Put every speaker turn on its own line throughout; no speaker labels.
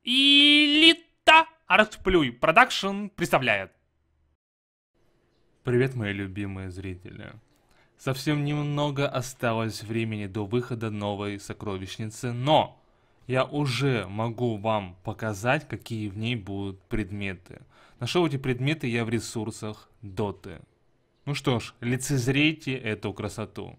Элита Артплюй Продакшн представляет. Привет, мои любимые зрители. Совсем немного осталось времени до выхода новой сокровищницы, но я уже могу вам показать, какие в ней будут предметы. Нашел эти предметы я в ресурсах Доты. Ну что ж, лицезрейте эту красоту.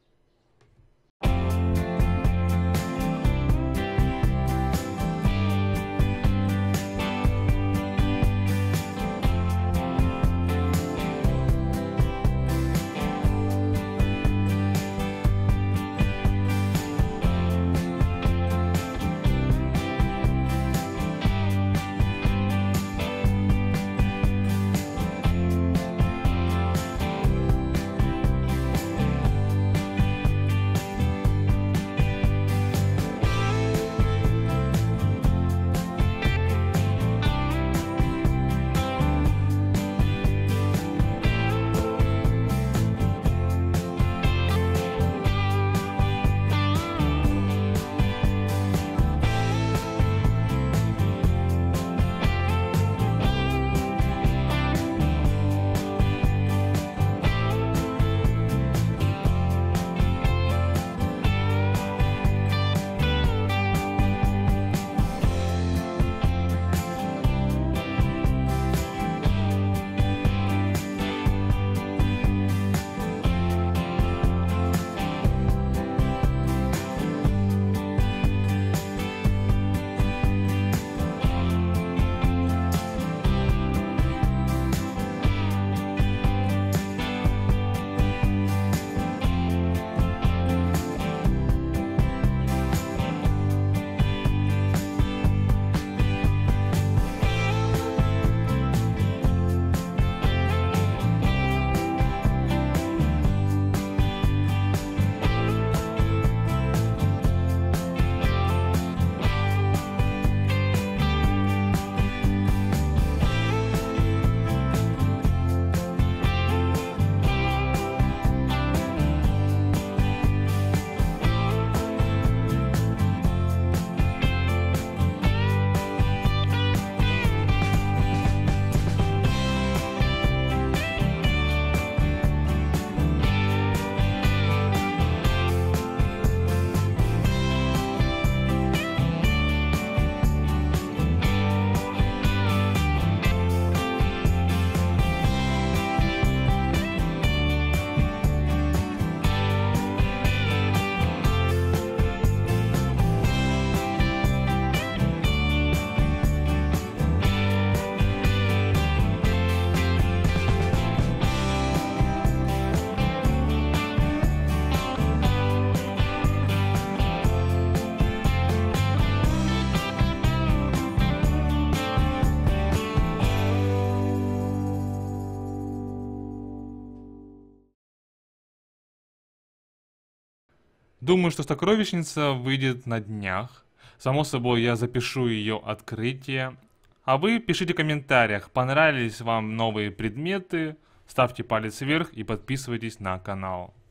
Думаю, что сокровищница выйдет на днях. Само собой, я запишу ее открытие. А вы пишите в комментариях, понравились вам новые предметы, ставьте палец вверх и подписывайтесь на канал.